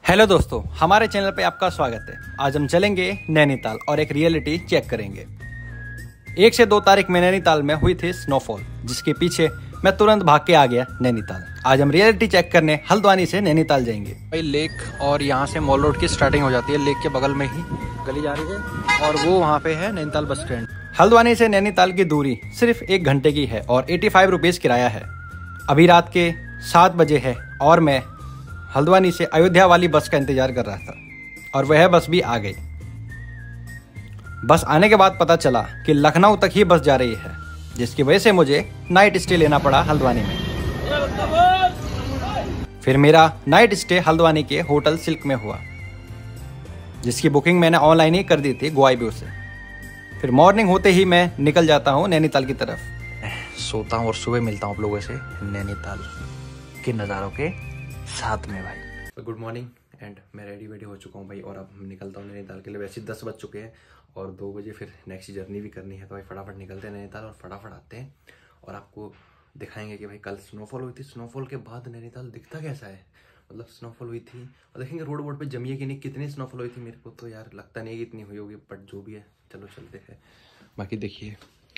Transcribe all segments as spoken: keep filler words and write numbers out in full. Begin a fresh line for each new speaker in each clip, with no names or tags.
Hello दोस्तों, हमारे channel पे आपका स्वागत है। आज हम चलेंगे नैनीताल और एक रियलिटी चेक करेंगे। एक से दो तारीख में नैनीताल में हुई थी स्नोफॉल, जिसके पीछे मैं तुरंत भाग के आ गया नैनीताल। आज हम रियलिटी चेक करने हल्द्वानी से नैनीताल जाएंगे। भाई लेक और यहाँ से मॉल रोड की स्टार्टिंग हो जाती है। लेक के बगल में ही गली जा रही है और वो वहाँ पे है नैनीताल बस स्टैंड। हल्द्वानी से नैनीताल की दूरी सिर्फ एक घंटे की है और एटी फाइव रुपीज़ किराया है। अभी रात के सात बजे है और मैं हल्द्वानी से अयोध्या वाली बस का इंतजार कर रहा था और वह बस भी आ गई। बस आने के बाद पता चला कि लखनऊ तक ही बस जा रही है, जिसकी वजह से मुझे नाइट स्टे लेना पड़ा हल्द्वानी में। फिर मेरा नाइट स्टे हल्द्वानी के होटल सिल्क में हुआ, जिसकी बुकिंग मैंने ऑनलाइन ही कर दी थी गोआईबीओ से। फिर मॉर्निंग होते ही मैं निकल जाता हूँ नैनीताल की तरफ। सोता हूँ और सुबह मिलता हूँ आप लोगों से नैनीताल के नज़ारों के साथ में भाई। तो गुड मॉर्निंग एंड मैं रेडी वेडी हो चुका हूँ भाई और अब निकलता हूँ नैनीताल के लिए। वैसे दस बज चुके हैं और दो बजे फिर नेक्स्ट जर्नी भी करनी है, तो भाई फटाफट निकलते हैं नैनीताल और फटाफट आते हैं और आपको दिखाएंगे कि भाई कल स्नोफॉल हुई थी। स्नोफॉल के बाद नैनीताल दिखता कैसा है, मतलब स्नोफॉल हुई थी और देखेंगे रोड बोर्ड पे जमी है कि नहीं, कितनी स्नोफॉल हुई थी। मेरे को तो यार लगता नहीं है कि इतनी हुई होगी, बट जो भी है चलो चलते हैं। बाकी देखिए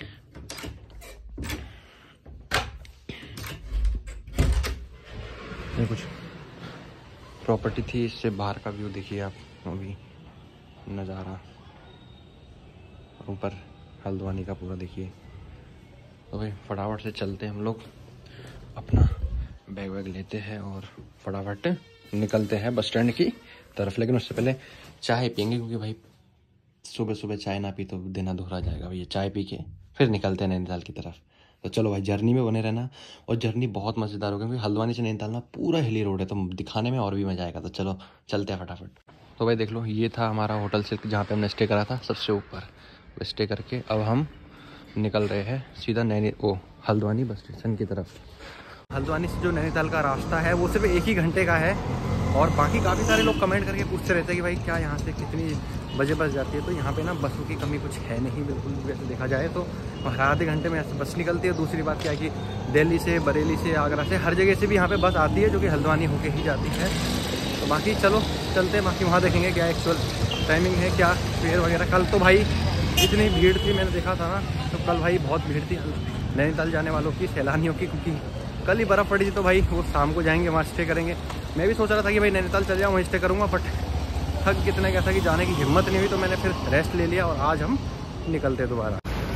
ये कुछ प्रॉपर्टी थी, इससे बाहर का व्यू देखिए आप, अभी नज़ारा ऊपर हल्द्वानी का पूरा देखिए। तो भाई फटाफट से चलते हैं हम लोग, अपना बैग वैग लेते हैं और फटाफट निकलते हैं बस स्टैंड की तरफ। लेकिन उससे पहले चाय पियेंगे, क्योंकि भाई सुबह सुबह चाय ना पी तो दिन अधूरा जाएगा। भैया चाय पी के फिर निकलते हैं नैनीताल की तरफ। तो चलो भाई जर्नी में बने रहना, और जर्नी बहुत मज़ेदार होगी क्योंकि हल्द्वानी से नैनीताल ना पूरा हिली रोड है, तो दिखाने में और भी मज़ा आएगा। तो चलो चलते हैं फटाफट। तो भाई देख लो, ये था हमारा होटल सिल्क जहाँ पे हमने स्टे करा था सबसे ऊपर। स्टे करके अब हम निकल रहे हैं सीधा नैनी ओ हल्द्वानी बस स्टेशन की तरफ। हल्द्वानी से जो नैनीताल का रास्ता है वो सिर्फ एक ही घंटे का है, और बाकी काफ़ी सारे लोग कमेंट करके पूछते रहते हैं कि भाई क्या यहाँ से कितनी बजे बस जाती है। तो यहाँ पे ना बसों की कमी कुछ है नहीं बिल्कुल, वैसे देखा जाए तो हर आधे घंटे में ऐसे बस निकलती है। दूसरी बात क्या है कि दिल्ली से, बरेली से, आगरा से, हर जगह से भी यहाँ पे बस आती है जो कि हल्द्वानी होके ही जाती है। तो बाकी चलो चलते हैं, बाकी वहाँ देखेंगे क्या एक्चुअल टाइमिंग है, क्या फेयर वगैरह। कल तो भाई इतनी भीड़ थी, मैंने देखा था ना, तो कल भाई बहुत भीड़ थी नैनीताल जाने वालों की, सैलानियों की, क्योंकि कल ही बर्फ़ पड़ी थी। तो भाई वो शाम को जाएंगे, वहाँ स्टे करेंगे। मैं भी सोच रहा था कि भाई नैनीताल चल जाऊँ, वहीं स्टे करूँगा, बट थक कितने क्या था कि जाने की हिम्मत नहीं हुई, तो मैंने फिर रेस्ट ले लिया और आज हम निकलते दोबारा।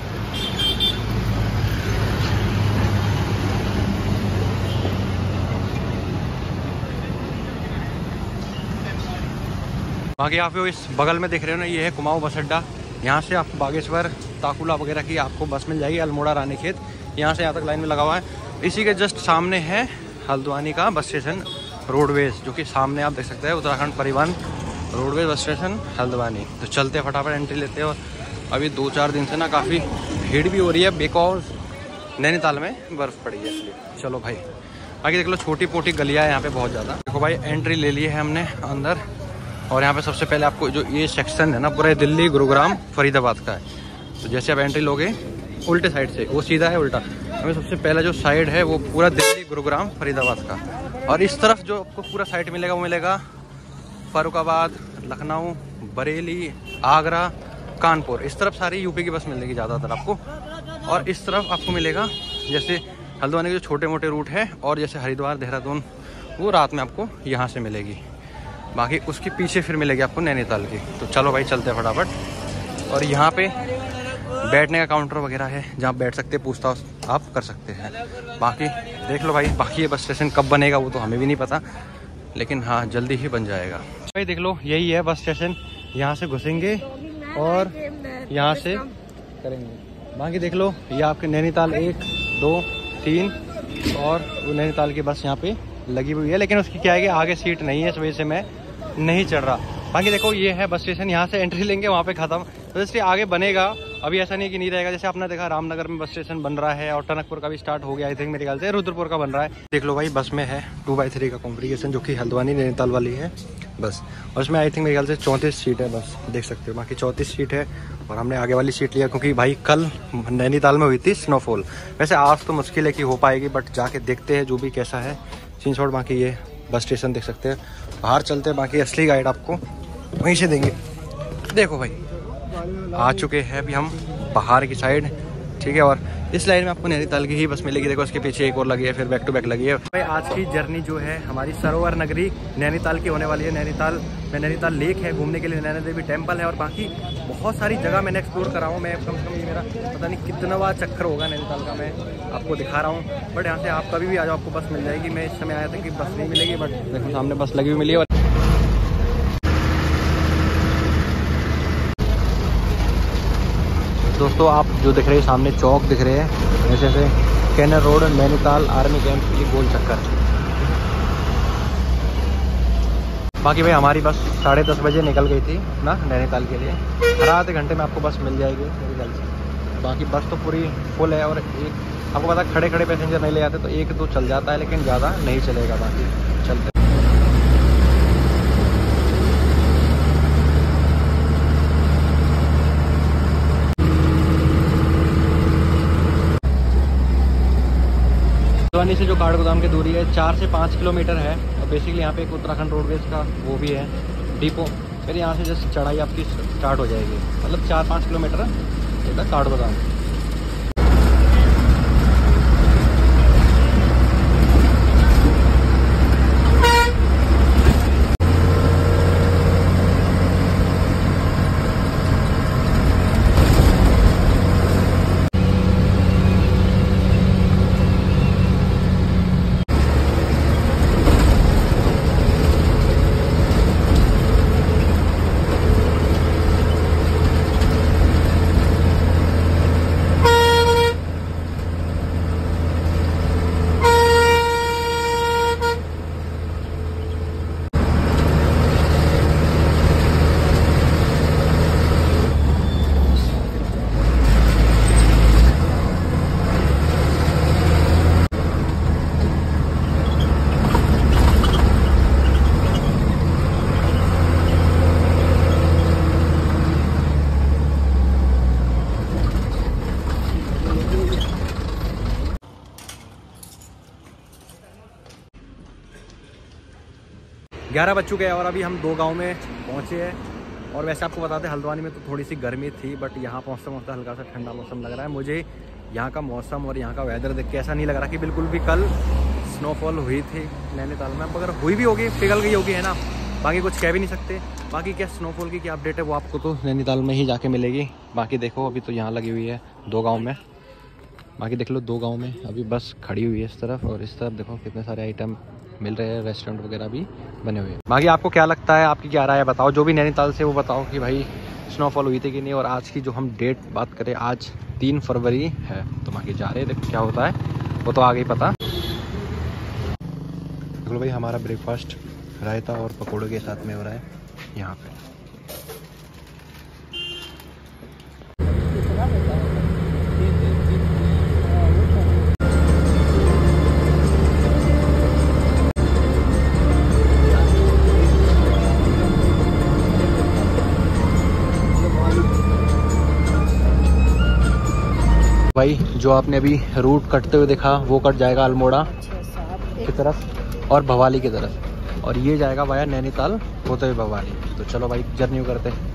बाकी आप इस बगल में देख रहे हो ना, ये है कुमाऊं बस अड्डा। यहाँ से आपको बागेश्वर, ताकुला वगैरह की आपको बस मिल जाएगी, अल्मोड़ा, रानीखेत, यहाँ से यहाँ तक लाइन में लगा हुआ है। इसी के जस्ट सामने है हल्द्वानी का बस स्टेशन रोडवेज, जो कि सामने आप देख सकते हैं, उत्तराखंड परिवहन रोडवेज बस स्टेशन हल्द्वानी। तो चलते फटाफट एंट्री लेते हैं। और अभी दो चार दिन से ना काफ़ी भीड़ भी हो रही है, बिकॉज नैनीताल में बर्फ़ पड़ी है, इसलिए। चलो भाई बाकी देख लो, छोटी पोटी गलियाँ है यहाँ पे बहुत ज़्यादा। देखो भाई एंट्री ले ली है हमने अंदर, और यहाँ पे सबसे पहले आपको जो ये सेक्शन है ना पूरा दिल्ली, गुरुग्राम, फरीदाबाद का है। तो जैसे आप एंट्री लोगे उल्टे साइड से, वो सीधा है उल्टा, हमें सबसे पहला जो साइड है वो पूरा दिल्ली, गुरुग्राम, फरीदाबाद का। और इस तरफ जो आपको पूरा साइड मिलेगा वो मिलेगा फर्रुखाबाद, लखनऊ, बरेली, आगरा, कानपुर। इस तरफ सारी यूपी की बस मिलेगी ज़्यादातर आपको। और इस तरफ आपको मिलेगा जैसे हल्द्वानी के जो छोटे मोटे रूट है, और जैसे हरिद्वार, देहरादून, वो रात में आपको यहाँ से मिलेगी। बाकी उसके पीछे फिर मिलेगी आपको नैनीताल की। तो चलो भाई चलते हैं फटाफट। और यहाँ पे बैठने का काउंटर वगैरह है, जहाँ बैठ सकते, पूछताछ आप कर सकते हैं। बाकी देख लो भाई, बाकी ये बस स्टेशन कब बनेगा वो तो हमें भी नहीं पता, लेकिन हाँ जल्दी ही बन जाएगा। भाई देख लो, यही है बस स्टेशन। यहाँ से घुसेंगे और यहाँ से करेंगे। बाकी देख लो, ये आपके नैनीताल एक, दो, तीन, और वो नैनीताल की बस यहाँ पे लगी हुई है, लेकिन उसकी क्या है कि आगे सीट नहीं है, इस वजह से मैं नहीं चढ़ रहा। बाकी देखो ये है बस स्टेशन, यहाँ से एंट्री लेंगे, वहाँ पे खत्म। तो इसलिए आगे बनेगा, अभी ऐसा नहीं कि नहीं रहेगा। जैसे आपने देखा रामनगर में बस स्टेशन बन रहा है, और टनकपुर का भी स्टार्ट हो गया, आई थिंक मेरे ख्याल से रुद्रपुर का बन रहा है। देख लो भाई, बस में है टू बाई थ्री का कॉम्प्लिकेशन, जो कि हल्द्वानी नैनीताल वाली है बस। और उसमें आई थिंक मेरे ख्याल से चौंतीस सीट है बस, देख सकते हो। बाकी चौंतीस सीट है, और हमने आगे वाली सीट लिया क्योंकि भाई कल नैनीताल में हुई थी स्नोफॉल। वैसे आज तो मुश्किल है कि हो पाएगी, बट जाके देखते हैं जो भी कैसा है सीन शॉट। बाकी ये बस स्टेशन देख सकते हैं, बाहर चलते, बाकी असली गाइड आपको वहीं से देंगे। देखो भाई आ चुके हैं अभी हम बाहर की साइड, ठीक है। और इस लाइन में आपको नैनीताल की ही बस मिलेगी। देखो इसके पीछे एक और लगी है, फिर बैक टू बैक लगी है। भाई आज की जर्नी जो है हमारी सरोवर नगरी नैनीताल की होने वाली है। नैनीताल में नैनीताल लेक है घूमने के लिए, नैना देवी टेम्पल है और बाकी बहुत सारी जगह मैंने एक्सप्लोर करा हूँ। मैं कम से कम ये मेरा पता नहीं कितनावा चक्कर होगा नैनीताल का, मैं आपको दिखा रहा हूँ। बट यहाँ से आप कभी भी आ जाओ, आपको बस मिल जाएगी। मैं इस समय आया था कि बस नहीं मिलेगी, बट देखो सामने बस लगी हुई मिली। और दोस्तों आप जो दिख रहे हैं सामने चौक दिख रहे हैं, जैसे से कैनर रोड, नैनीताल आर्मी कैंप, ये गोल चक्कर। बाकी भाई हमारी बस साढ़े दस बजे निकल गई थी ना नैनीताल के लिए। हर आधे घंटे में आपको बस मिल जाएगी मेरे ख्याल से। बाकी बस तो पूरी फुल है और एक आपको पता खड़े खड़े पैसेंजर नहीं ले जाते, तो एक दो चल जाता है लेकिन ज़्यादा नहीं चलेगा। बाकी चलते हल्द्वानी से जो काठगोदाम की दूरी है चार से पाँच किलोमीटर है। और बेसिकली यहाँ पे एक उत्तराखंड रोडवेज का वो भी है डिपो। फिर यहाँ से जस्ट चढ़ाई आपकी स्टार्ट हो जाएगी, मतलब चार पाँच किलोमीटर है काठगोदाम। ग्यारह बज चुके हैं और अभी हम दो गांव में पहुंचे हैं। और वैसे आपको बताते हैं हल्द्वानी में तो थोड़ी सी गर्मी थी, बट यहाँ पहुँचते पहुँचते हल्का सा ठंडा मौसम लग रहा है मुझे। यहाँ का मौसम और यहाँ का वेदर देख के ऐसा नहीं लग रहा कि बिल्कुल भी कल स्नोफॉल हुई थी नैनीताल में। अगर हुई भी होगी पिघल गई होगी, है ना, बाकी कुछ कह भी नहीं सकते। बाकी क्या स्नोफॉल की क्या अपडेट है वो आपको तो नैनीताल में ही जाके मिलेगी। बाकी देखो अभी तो यहाँ लगी हुई है दो गाँव में। बाकी देख लो दो गाँव में अभी बस खड़ी हुई है इस तरफ, और इस तरफ देखो कितने सारे आइटम मिल रहे हैं, रेस्टोरेंट वगैरह भी बने हुए हैं। बाकी आपको क्या लगता है, आपकी क्या राय है बताओ, जो भी नैनीताल से वो बताओ कि भाई स्नोफॉल हुई थी कि नहीं। और आज की जो हम डेट बात करें, आज तीन फरवरी है, तो बाकी जा रहे हैं, देखो क्या होता है वो तो आगे ही पता। देख लो भाई हमारा ब्रेकफास्ट रायता और पकौड़े के साथ में हो रहा है यहाँ पे। भाई जो आपने अभी रूट कटते हुए देखा वो कट जाएगा अल्मोड़ा की तरफ और भवाली की तरफ, और ये जाएगा वाया नैनीताल होते हुए भवाली। तो चलो भाई जर्नी करते हैं।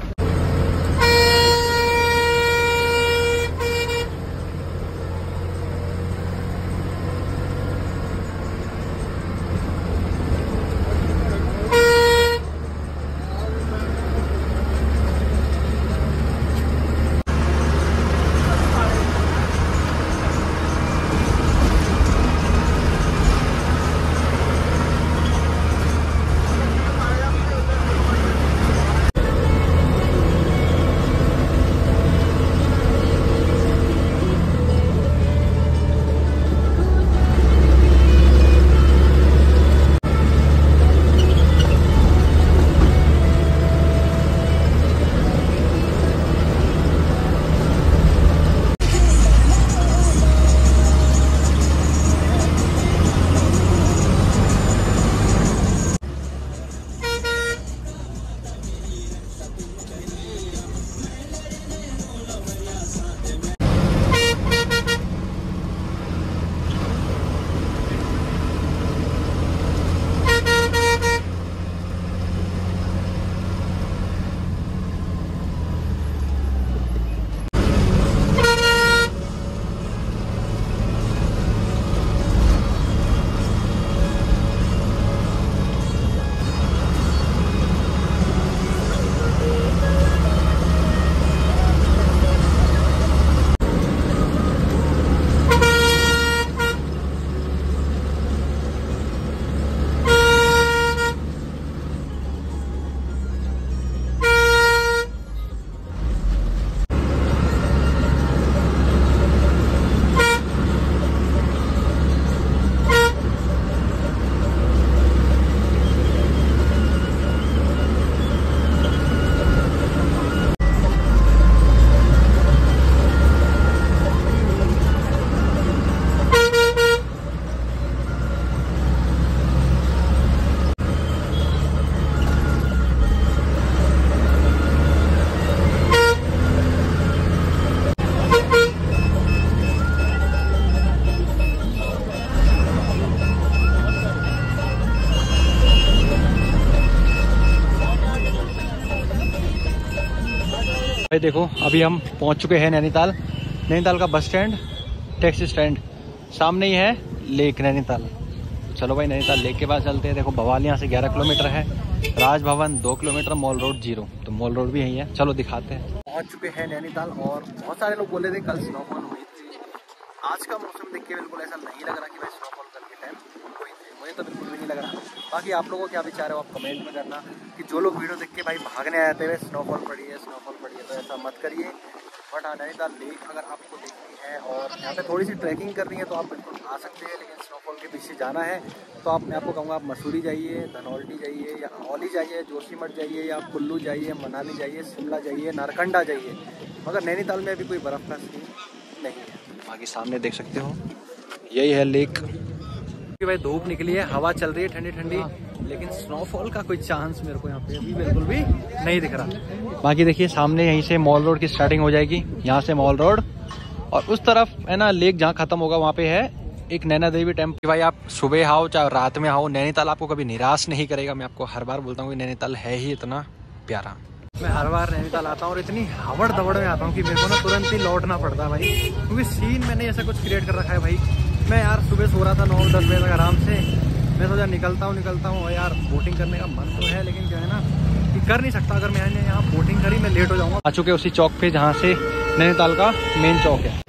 भाई देखो अभी हम पहुंच चुके हैं नैनीताल। नैनीताल का बस स्टैंड, टैक्सी स्टैंड सामने ही है, लेक नैनीताल। तो चलो भाई नैनीताल लेक के पास चलते हैं। देखो भवाली यहाँ से ग्यारह किलोमीटर है, राजभवन दो किलोमीटर, मॉल रोड जीरो, तो मॉल रोड भी यही है। चलो दिखाते हैं। पहुंच चुके हैं नैनीताल और बहुत सारे लोग बोले थे कल स्नोफॉल हुई थी। आज का मौसम देख के बिल्कुल ऐसा नहीं लग रहा कि भाई स्नोफॉल कल के टाइम हुई थी, मुझे तो बिल्कुल भी नहीं लग रहा। बाकी आप लोगों को क्या विचार है आप कमेंट में करना कि जो लोग वीडियो देख के भाई भागने आए थे स्नोफॉल पड़ी है स्नोफॉल पड़ी है, तो ऐसा मत करिए। बट हाँ नैनीताल लेक अगर आपको देखनी है और यहाँ पे थोड़ी सी ट्रैकिंग करनी है तो आप बिल्कुल आ सकते हैं, लेकिन स्नोफॉल के पीछे जाना है तो आप मैं आपको कहूँगा आप मसूरी जाइए, धनौल्टी जाइए, या औली जाइए, जोशीमठ जाइए, या कुल्लू जाइए, मनाली जाइए, शिमला जाइए, नारकंडा जाइए, मगर नैनीताल में अभी कोई बर्फ़ का सीन नहीं है। बाकी सामने देख सकते हो यही है लेक। भाई धूप निकली है, हवा चल रही है ठंडी ठंडी, लेकिन स्नोफॉल का कोई चांस मेरे को यहाँ पे अभी बिल्कुल भी नहीं दिख रहा। बाकी देखिए सामने यहीं से मॉल रोड की स्टार्टिंग हो जाएगी, यहाँ से मॉल रोड, और उस तरफ है ना लेक जहाँ खत्म होगा वहाँ पे है एक नैना देवी टेम्पल। भाई आप सुबह आओ चाहे रात में आओ, नैनीताल आपको कभी निराश नहीं करेगा। मैं आपको हर बार बोलता हूँ कि नैनीताल है ही इतना प्यारा। मैं हर बार नैनीताल आता हूँ और इतनी हवड़ दवड़ में आता हूँ कि मेरे को ना तुरंत ही लौटना पड़ता है भाई, क्योंकि सीन मैंने ऐसा कुछ क्रिएट कर रखा है भाई। मैं यार सुबह सो रहा था नौ दस बजे तक आराम से, मैं सोचा निकलता हूँ निकलता हूँ और यार बोटिंग करने का मन तो है, लेकिन क्या है ना कि कर नहीं सकता। अगर मैंने यहाँ बोटिंग करी मैं लेट हो जाऊँगा। आ चुके उसी चौक पे जहाँ से नैनीताल का मेन चौक है।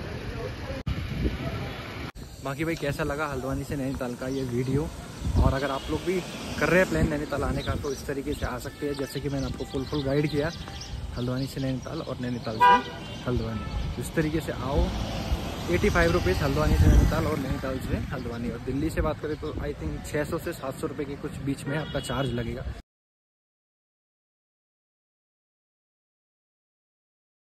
बाकी भाई कैसा लगा हल्द्वानी से नैनीताल का ये वीडियो, और अगर आप लोग भी कर रहे हैं प्लान नैनीताल आने का तो इस तरीके से आ सकते हैं, जैसे कि मैंने आपको फुल फुल गाइड किया हल्द्वानी से नैनीताल और नैनीताल से हल्द्वानी। इस तरीके से आओ, एटी फाइव रुपीज़ हल्द्वानी से नैनीताल और नैनीताल से हल्द्वानी, और दिल्ली से बात करें तो आई थिंक छः सौ से सात सौ रुपये के कुछ बीच में आपका चार्ज लगेगा।